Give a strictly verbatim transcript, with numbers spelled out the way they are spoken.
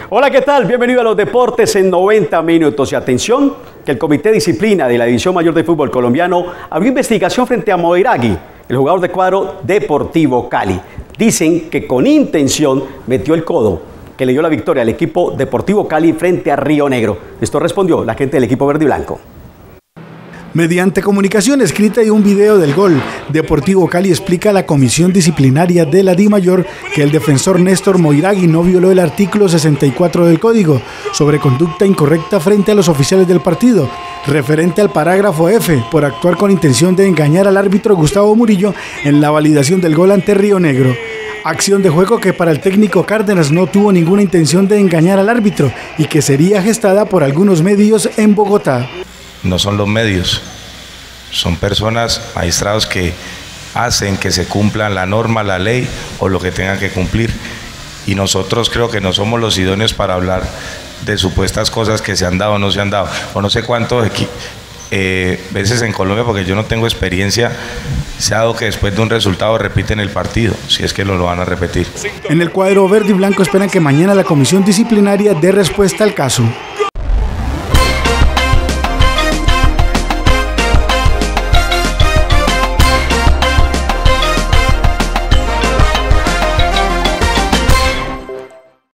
Hola, ¿qué tal? Bienvenido a los deportes en noventa minutos. Y atención, que el Comité de Disciplina de la División Mayor de Fútbol Colombiano abrió investigación frente a Moiragui, el jugador de cuadro Deportivo Cali. Dicen que con intención metió el codo, que le dio la victoria al equipo Deportivo Cali frente a Río Negro. Esto respondió la gente del equipo verde y blanco. Mediante comunicación escrita y un video del gol, Deportivo Cali explica a la comisión disciplinaria de la DIMAYOR que el defensor Néstor Moiragui no violó el artículo sesenta y cuatro del Código sobre conducta incorrecta frente a los oficiales del partido, referente al parágrafo F, por actuar con intención de engañar al árbitro Gustavo Murillo en la validación del gol ante Río Negro. Acción de juego que para el técnico Cárdenas no tuvo ninguna intención de engañar al árbitro y que sería gestada por algunos medios en Bogotá. No son los medios, son personas, magistrados que hacen que se cumplan la norma, la ley o lo que tengan que cumplir. Y nosotros creo que no somos los idóneos para hablar de supuestas cosas que se han dado o no se han dado. O no sé cuántas eh, veces en Colombia, porque yo no tengo experiencia, se ha dado que después de un resultado repiten el partido, si es que lo, lo van a repetir. En el cuadro verde y blanco esperan que mañana la comisión disciplinaria dé respuesta al caso.